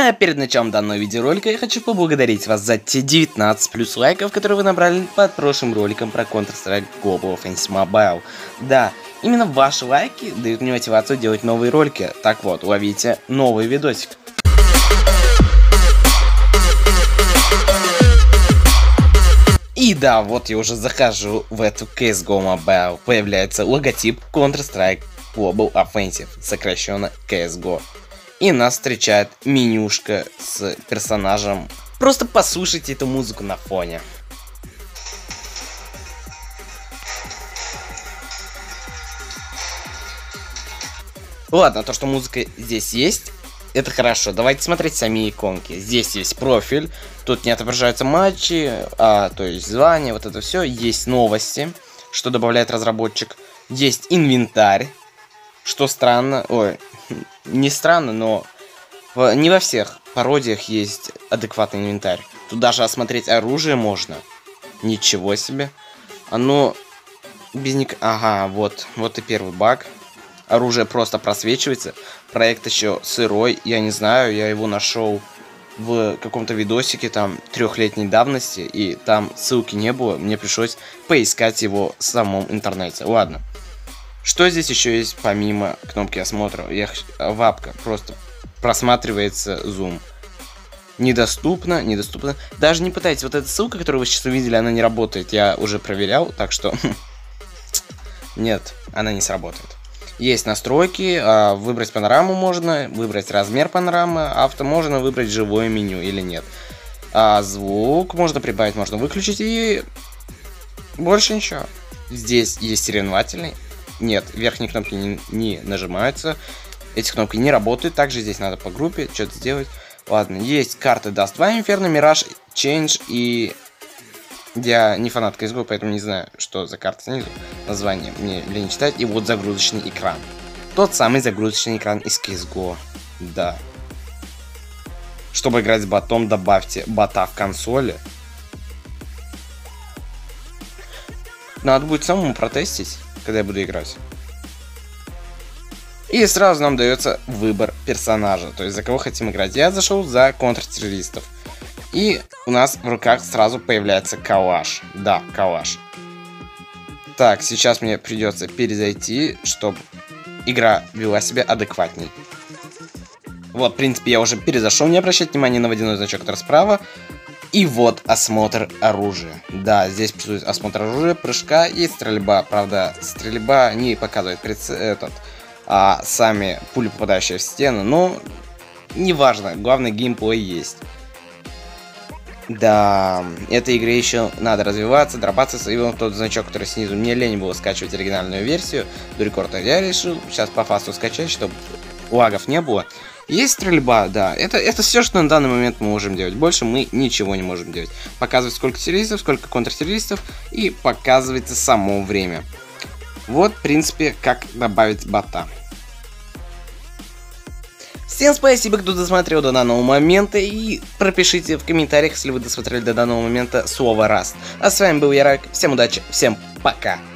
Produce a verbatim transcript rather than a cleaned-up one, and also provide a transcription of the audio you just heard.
А перед началом данного видеоролика я хочу поблагодарить вас за те девятнадцать плюс лайков, которые вы набрали под прошлым роликом про Counter-Strike Global Offensive Mobile. Да, именно ваши лайки дают мне мотивацию делать новые ролики. Так вот, ловите новый видосик. И да, вот я уже захожу в эту си эс го Mobile. Появляется логотип Counter-Strike Global Offensive, сокращенно си эс го. И нас встречает менюшка с персонажем. Просто послушайте эту музыку на фоне. Ладно, то, что музыка здесь есть, это хорошо. Давайте смотреть сами иконки. Здесь есть профиль, тут не отображаются матчи, а, то есть звания, вот это все. Есть новости, что добавляет разработчик. Есть инвентарь, что странно, ой, не странно, но в, не во всех пародиях есть адекватный инвентарь. Тут даже осмотреть оружие можно. Ничего себе. Оно без ник... Ага, вот, вот и первый баг. Оружие просто просвечивается. Проект еще сырой, я не знаю, я его нашел в каком-то видосике там трехлетней давности, и там ссылки не было, мне пришлось поискать его в самом интернете. Ладно. Что здесь еще есть помимо кнопки осмотра? Я... Вапка. Просто просматривается зум. Недоступно, недоступно. Даже не пытайтесь. Вот эта ссылка, которую вы сейчас увидели, она не работает. Я уже проверял, так что... Нет, она не сработает. Есть настройки. Выбрать панораму можно. Выбрать размер панорамы. Авто можно выбрать живое меню или нет. А звук можно прибавить, можно выключить. И... больше ничего. Здесь есть соревновательный. Нет, верхние кнопки не, не нажимаются. Эти кнопки не работают. Также здесь надо по группе что-то сделать. Ладно, есть карты Даст два, Inferno, Mirage, Change и... Я не фанат си эс го, поэтому не знаю, что за карта снизу. Название мне лень читать. И вот загрузочный экран. Тот самый загрузочный экран из си эс го. Да. Чтобы играть с ботом, добавьте бота в консоли. Надо будет самому протестить, когда я буду играть. И сразу нам дается выбор персонажа, то есть за кого хотим играть. Я зашел за контртеррористов. И у нас в руках сразу появляется калаш. Да, калаш. Так, сейчас мне придется перезайти, чтобы игра вела себя адекватней. Вот, в принципе, я уже перезашел, не обращайте внимания на водяной значок, который справа. И вот осмотр оружия. Да, здесь присутствует осмотр оружия, прыжка и стрельба. Правда, стрельба не показывает прец... этот, а сами пули, попадающие в стену. Но неважно, главное, геймплей есть. Да, этой игре еще надо развиваться, дорабатываться. И вот тот значок, который снизу, мне лень было скачивать оригинальную версию до рекорда. Я решил сейчас по фасту скачать, чтобы лагов не было. Есть стрельба, да. Это, это все, что на данный момент мы можем делать. Больше мы ничего не можем делать. Показывать, сколько террористов, сколько контртеррористов. И показывается само время. Вот, в принципе, как добавить бота. Всем спасибо, кто досмотрел до данного момента. И пропишите в комментариях, если вы досмотрели до данного момента, слово «Раст». А с вами был Ярак. Всем удачи, всем пока.